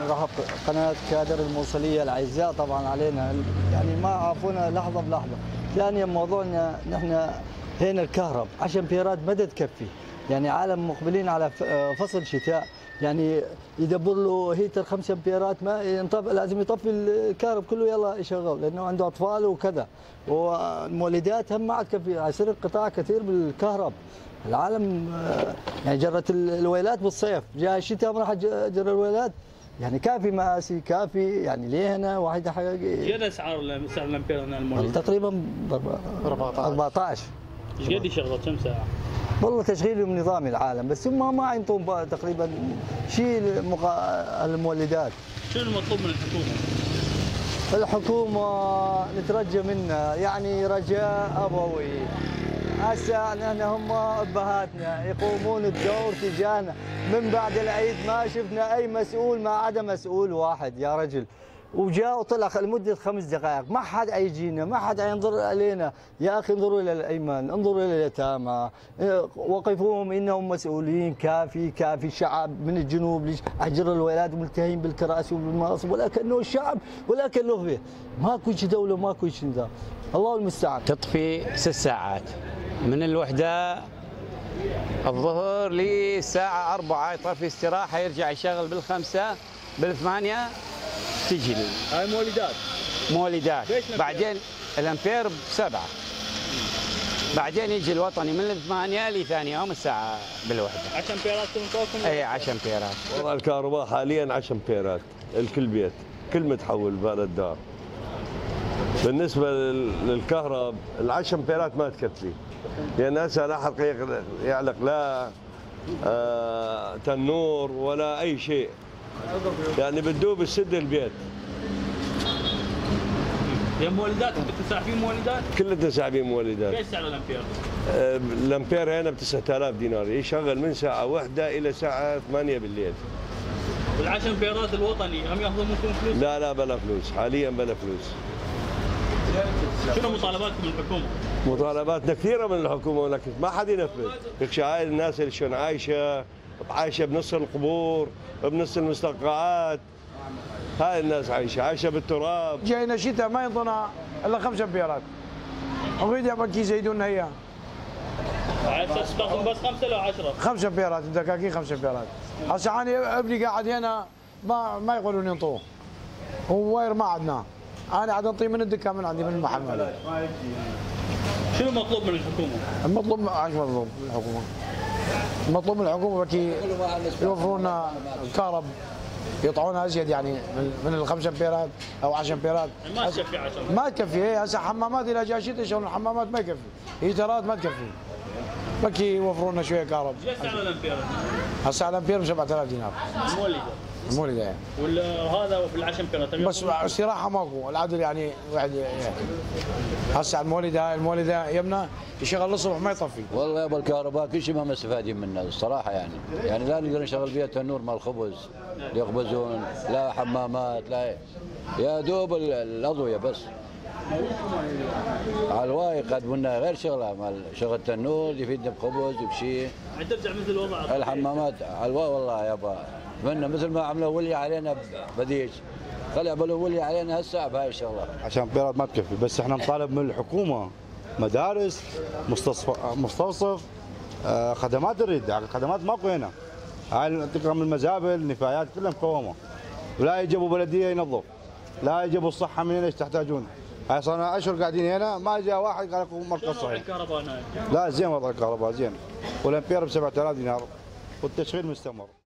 رهب قناة كادر الموصلية الأعزاء طبعا علينا، يعني ما عافونا لحظة بلحظة. ثانيا موضوعنا نحن هنا الكهرب 10 امبيرات ما تكفي، يعني عالم مقبلين على فصل شتاء، يعني يدبر له هيتر 5 امبيرات ما ينطفئ، لازم يطفي الكهرب كله يلا يشغل لانه عنده اطفال وكذا، والمولدات هم ما عاد تكفي، يصير انقطاع كثير بالكهرب. العالم يعني جرت الويلات بالصيف، جاء الشتاء ما راح جرى الويلات، يعني كافي مآسي كافي، يعني ليه هنا واحد حقيقي. كم سعر الامبير هنا المولد؟ تقريبا 14. ايش قد يشغل كم ساعة؟ والله تشغيلهم نظامي العالم، بس هم ما ينطون تقريبا شيء المولدات. شنو المطلوب من الحكومة؟ الحكومة نترجى منها يعني رجاء أبوي. هسه نحن هم أبهاتنا يقومون الدور تجاهنا، من بعد العيد ما شفنا أي مسؤول ما عدا مسؤول واحد يا رجل، وجاء وطلع لمدة 5 دقائق، ما حد يجينا، ما حد ينظر علينا. يا أخي انظروا إلى الأيمن، انظروا إلى اليتامى، وقفوهم إنهم مسؤولين. كافي كافي الشعب من الجنوب أجر الولاد ملتهين بالكراسي وبالمناصب، ولكنه الشعب ولكنه فيه ماكو شيء دولة ماكو شيء نظام. الله المستعان. تطفي 6 ساعات من الوحدة الظهر للساعة 4، يطفي استراحة يرجع يشغل بال5 بال8 تجي لي. هاي مولدات. بعدين الامبير ب7، بعدين يجي الوطني من 8 لثاني يوم الساعة بالوحدة. 10 امبيرات تنطوكم؟ اي 10 امبيرات. وضع الكهرباء حاليا 10 امبيرات الكل بيت، كل متحول بهذا الدار. بالنسبة للكهرب ال10 امبيرات ما تكفي، لأن هسه لا حرق يعلق لا تنور ولا أي شيء، يعني بتدوب السد البيت. يا مولدات انتم تساعفين مولدات؟ كلنا ساعبين مولدات. ايش سعر الامبير؟ الامبير هنا ب 9000 دينار، يشغل من ساعة 1 إلى الساعة 8 بالليل. وال10 امبيرات الوطني هم ياخذون منكم فلوس؟ لا بلا فلوس، حاليا بلا فلوس. شنو مطالباتكم من الحكومة؟ مطالباتنا كثيرة من الحكومة ولكن ما حد ينفذ. يخشى هاي الناس اللي شلون عايشة بنص القبور بنص المستنقعات، هاي الناس عايشة بالتراب. جاينا شتاء ما ينطونا الا 5 امبيرات، اريد ابكي يزيدون اياه. تستخدم بس 5 لو 10؟ 5 امبيرات الدكاكين 5 امبيرات. هسه انا ابني قاعد هنا ما يقولون ينطوه، وواير ما عندنا، انا عاد انطيه من الدكان من عندي من المحل. شنو مطلوب من الحكومة؟ المطلوب مطلوب من الحكومة، المطلوب من الحكومة بكي يوفروا لنا الكهرب، يقطعونها ازيد يعني من ال5 امبيرات او 10 امبيرات. ما تكفي 10؟ ما تكفي. هسه حمامات اذا جاء شتاء يشغلون الحمامات ما يكفي، هيترات ما تكفي، بكي يوفروا لنا شويه كهرب. ايش سعر الامبير؟ هسه الامبير ب 7000 دينار. المولده يعني. وهذا في ال10 امبيرات بس استراحه ماكو، العدل يعني واحد هسه المولده يمنا يشغل الصبح ما يطفي. والله يابا الكهرباء كل شيء ما مستفادين منه الصراحه، يعني لا نقدر نشغل بيها تنور مال الخبز يخبزون، لا حمامات، لا يا دوب الاضويه بس. على الواي يقدموا لنا غير شغله مال شغل تنور يفيدنا بخبز وبشيء. ترجع مثل الوضع الحمامات على الواي والله يابا اتمنى مثل ما عملوا ولي علينا بديج، خلي يعملوا ولي علينا هسه بهاي الشغله. عشان امبيرات ما تكفي، بس احنا نطالب من الحكومه مدارس، مستوصف، خدمات نريد، يعني الخدمات ماكو هنا. هاي تقرا من المزابل، نفايات كلها مقومه. ولا يجيبوا بلديه ينظف، لا يجيبوا الصحه من هنا ايش تحتاجون. هاي صار لنا اشهر قاعدين هنا ما جاء واحد قال لكم مركز صحي. الكهرباء هنا؟ لا زين وضع الكهرباء زين، والامبير ب 7000 دينار والتشغيل مستمر.